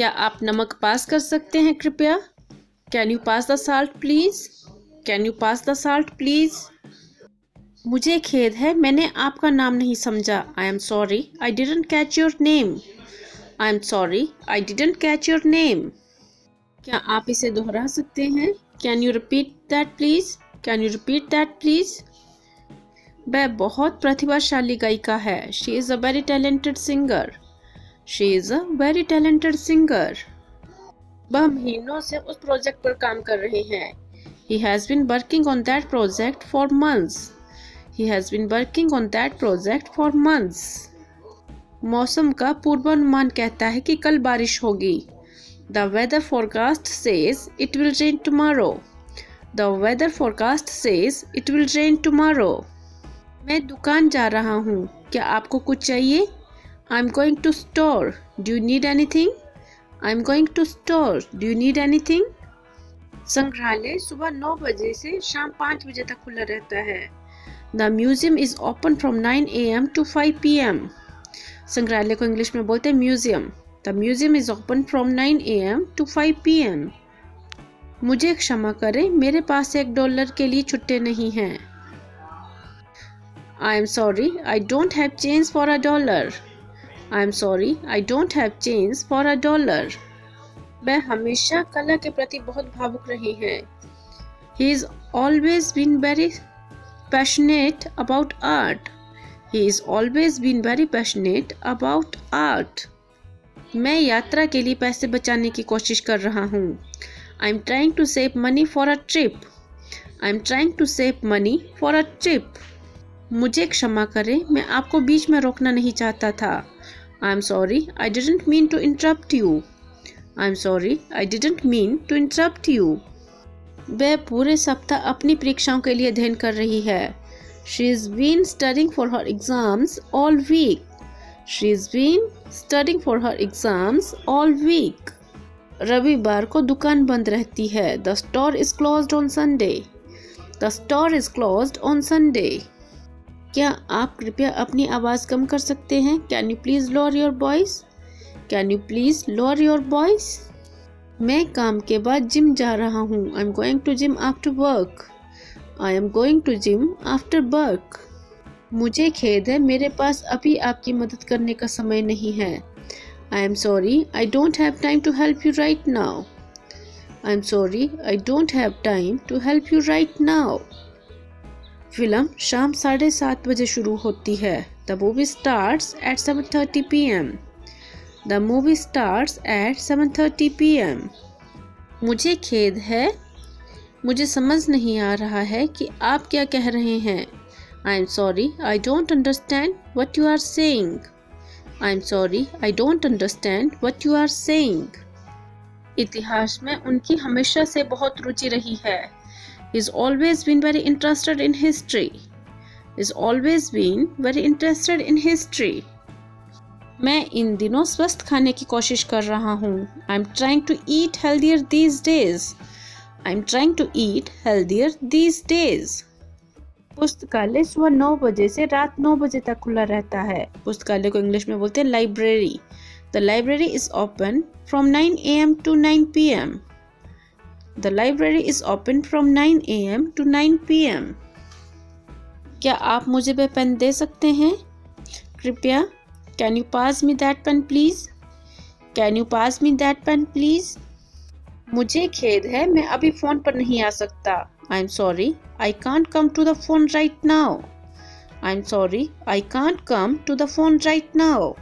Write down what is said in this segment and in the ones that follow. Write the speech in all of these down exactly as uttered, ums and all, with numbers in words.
क्या आप नमक पास कर सकते हैं कृपया? Can you pass the salt please? Can you pass the salt please? मुझे खेद है, मैंने आपका नाम नहीं समझा। I am sorry, I didn't catch your name. I am sorry, I didn't catch your name. क्या आप इसे दोहरा सकते हैं? Can you repeat that please? Can you repeat that please? वह बहुत प्रतिभाशाली गायिका है। She is a very talented singer. She is a very talented singer. वह महीनों से उस प्रोजेक्ट पर काम कर रहे हैं। He has been working on that project for months. He has been working on that project for months. मौसम का पूर्वानुमान कहता है कि कल बारिश होगी। The weather forecast says it will rain tomorrow. The weather forecast says it will rain tomorrow. मैं दुकान जा रहा हूँ। क्या आपको कुछ चाहिए? I'm going to store. Do you need anything? I'm going to store. Do you need anything? संग्रहालय सुबह नौ बजे से शाम पाँच बजे तक खुला रहता है। The museum is open from nine a m to five p m संग्रहालय को इंग्लिश में बोलते हैं museum. The museum is open from nine a m to five p m मुझे क्षमा करें, मेरे पास एक डॉलर के लिए छुट्टे नहीं हैं। I am sorry, I don't have change for a dollar. I am sorry, I don't have change for a dollar. वह हमेशा कला के प्रति बहुत भावुक रहे हैं। He has always been very passionate about art. He has always been very passionate about art. मैं यात्रा के लिए पैसे बचाने की कोशिश कर रहा हूँ। I am trying to save money for a trip. I am trying to save money for a trip. मुझे क्षमा करें, मैं आपको बीच में रोकना नहीं चाहता था। I am sorry, I didn't mean to interrupt you. I am sorry, I didn't mean to interrupt you. वह पूरे सप्ताह अपनी परीक्षाओं के लिए अध्ययन कर रही है। She has been studying for her exams all week. She has been studying for her exams all week. रविवार को दुकान बंद रहती है। The store is closed on Sunday. The store is closed on Sunday. क्या आप कृपया अपनी आवाज़ कम कर सकते हैं? Can you please lower your voice? Can you please lower your voice? मैं काम के बाद जिम जा रहा हूँ। I am going to gym after work. I am going to gym after work. मुझे खेद है, मेरे पास अभी आपकी मदद करने का समय नहीं है। I am sorry, I don't have time to help you right now. I am sorry, I don't have time to help you right now. फिल्म शाम साढ़े सात बजे शुरू होती है। The movie starts at seven thirty P M the movie starts at seven thirty P M मुझे खेद है, मुझे समझ नहीं आ रहा है कि आप क्या कह रहे हैं। I am sorry, I don't understand what you are saying. I am sorry, I don't understand what you are saying. इतिहास में उनकी हमेशा से बहुत रुचि रही है। He's always been very interested in history. He's always been very interested in history. मैं इन दिनों स्वस्थ खाने की कोशिश कर रहा हूँ। I'm trying to eat healthier these days. I'm trying to eat healthier these days. पुस्तकालय सुबह नौ बजे से रात नौ बजे तक खुला रहता है। पुस्तकालय को इंग्लिश में बोलते हैं library. The library is open from nine a m to nine p m The library is open from nine a m to nine p m क्या आप मुझे वह पेन दे सकते हैं? कृपया Can you pass me that pen please? Can you pass me that pen please? मुझे खेद है, मैं अभी फ़ोन पर नहीं आ सकता। I am sorry, I can't come to the phone right now. I am sorry, I can't come to the phone right now.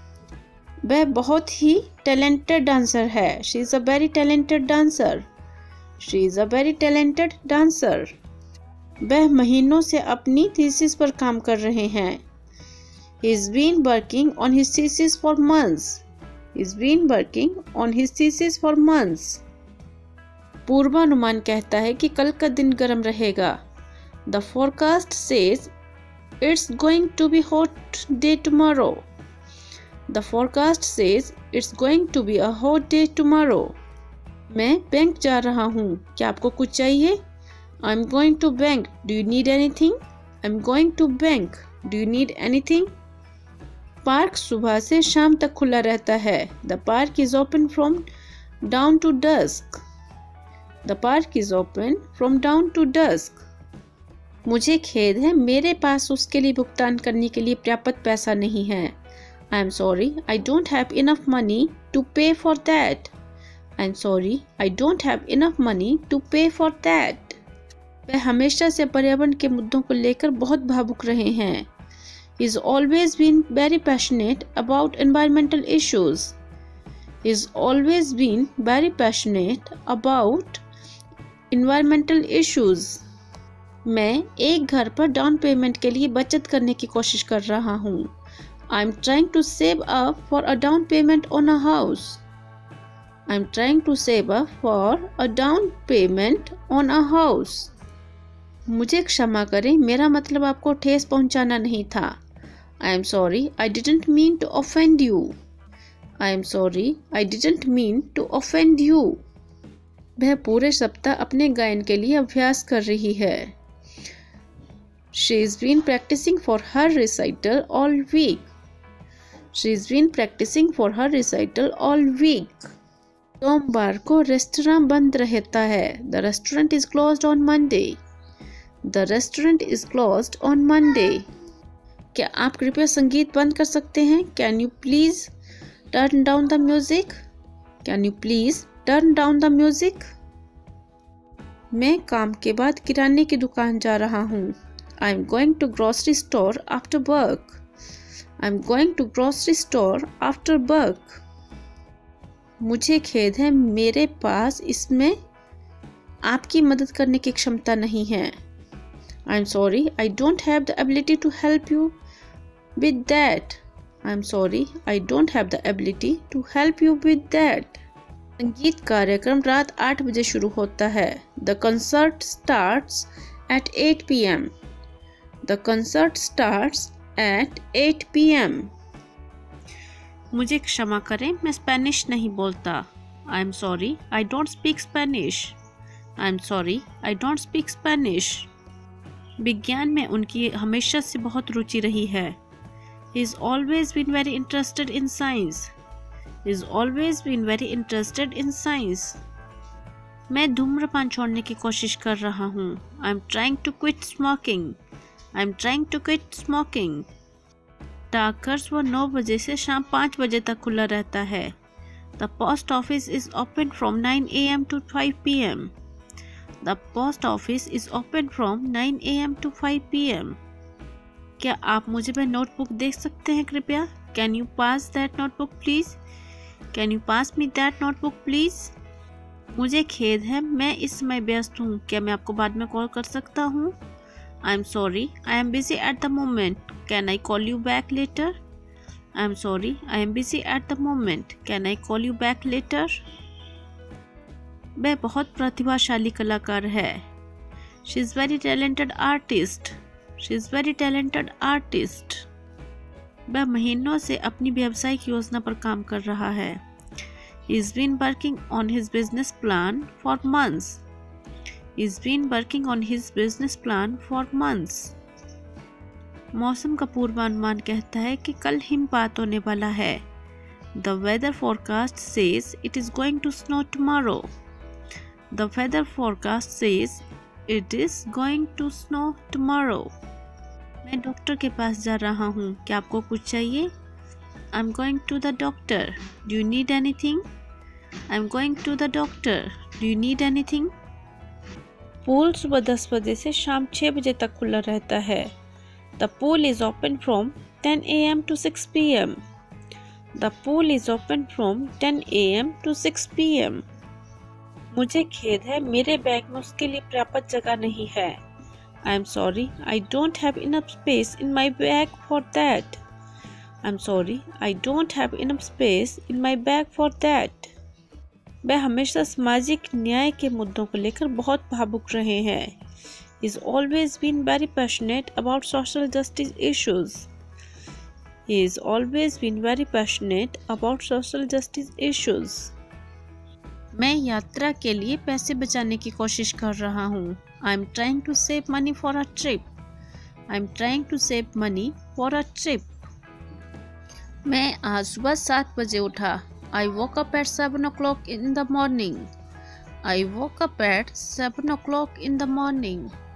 वह बहुत ही टैलेंटेड डांसर है। She is a very talented dancer. She is a very talented dancer. वह महीनों से अपनी thesis पर काम कर रहे हैं। He's been working on his thesis for months. He's been working on his thesis for months. पूर्वानुमान कहता है कि कल का दिन गर्म रहेगा। The forecast says it's going to be hot day tomorrow. The forecast says it's going to be a hot day tomorrow. मैं बैंक जा रहा हूँ। क्या आपको कुछ चाहिए? I'm going to bank. Do you need anything? I'm going to bank. Do you need anything? Park सुबह से शाम तक खुला रहता है। The park is open from dawn to dusk. The park is open from dawn to dusk. मुझे खेद है, मेरे पास उसके लिए भुगतान करने के लिए पर्याप्त पैसा नहीं है। I am sorry, I don't have enough money to pay for that. I am sorry, I don't have enough money to pay for that. वह हमेशा से पर्यावरण के मुद्दों को लेकर बहुत भावुक रहे हैं। He has always been very passionate about environmental issues. He has always been very passionate about environmental issues. मैं एक घर पर डाउन पेमेंट के लिए बचत करने की कोशिश कर रहा हूँ। I am trying to save up for a down payment on a house. I am trying to save up for a down payment on a house. मुझे क्षमा करें, मेरा मतलब आपको ठेस पहुंचाना नहीं था। I am sorry, I didn't mean to offend you. I am sorry, I didn't mean to offend you. वह पूरे सप्ताह अपने गायन के लिए अभ्यास कर रही है। She has been practicing for her recital all week. She has been practicing for her recital all week. सोमवार को रेस्तरां बंद रहता है। The restaurant is closed on Monday. The restaurant is closed on Monday. क्या आप कृपया संगीत बंद कर सकते हैं? Can you please turn down the music? Can you please turn down the music? मैं काम के बाद किराने की दुकान जा रहा हूँ। I am going to grocery store after work. I am going to grocery store after work. मुझे खेद है, मेरे पास इसमें आपकी मदद करने की क्षमता नहीं है। I am sorry, I don't have the ability to help you with that. I am sorry, I don't have the ability to help you with that. संगीत कार्यक्रम रात आठ बजे शुरू होता है। The concert starts at eight p m The concert starts at eight p m मुझे क्षमा करें, मैं स्पेनिश नहीं बोलता। I am sorry, I don't speak Spanish. I am sorry, I don't speak Spanish. विज्ञान में उनकी हमेशा से बहुत रुचि रही है। He has always been very interested in science. He has always been very interested in science. मैं धूम्रपान छोड़ने की कोशिश कर रहा हूँ। I am trying to quit smoking. I am trying to quit smoking. डाकघर सुबह नौ बजे से शाम पाँच बजे तक खुला रहता है। The post office is open from nine a m to five p m The post office is open from nine a m to five p m क्या आप मुझे वह नोटबुक दे सकते हैं कृपया? Can you pass that notebook please? Can you pass me that notebook please? मुझे खेद है, मैं इस समय व्यस्त हूँ, क्या मैं आपको बाद में कॉल कर सकता हूँ? I am sorry, I am busy at the moment. Can I call you back later? I am sorry, I am busy at the moment. Can I call you back later? वह बहुत प्रतिभाशाली कलाकार है। She is very talented artist. She is very talented artist. वह महीनों से अपनी व्यावसायिक योजना पर काम कर रहा है। He has been working on his business plan for months. He has been working on his business plan for months. मौसम का पूर्वानुमान कहता है कि कल हिमपात होने वाला है। The weather forecast says it is going to snow tomorrow. The weather forecast says it is going to snow tomorrow. मैं डॉक्टर के पास जा रहा हूँ, क्या आपको कुछ चाहिए? I'm going to the doctor. Do you need anything? I'm going to the doctor. Do you need anything? Pool सुबह दस बजे से शाम छः बजे तक खुला रहता है। The pool is open from ten a m to six p m The pool is open from ten a m to six p m मुझे खेद है, मेरे बैग में उसके लिए पर्याप्त जगह नहीं है। I am sorry, I don't have enough space in my bag for that. I am sorry, I don't have enough space in my bag for that. वह हमेशा सामाजिक न्याय के मुद्दों को लेकर बहुत भावुक रहे हैं। He has always been very passionate about social justice issues. He has always been very passionate about social justice issues. मैं यात्रा के लिए पैसे बचाने की कोशिश कर रहा हूँ। I am trying to save money for a trip. I am trying to save money for a trip. मैं आज सुबह सात बजे उठा। I woke up at seven o'clock in the morning. I woke up at seven o'clock in the morning.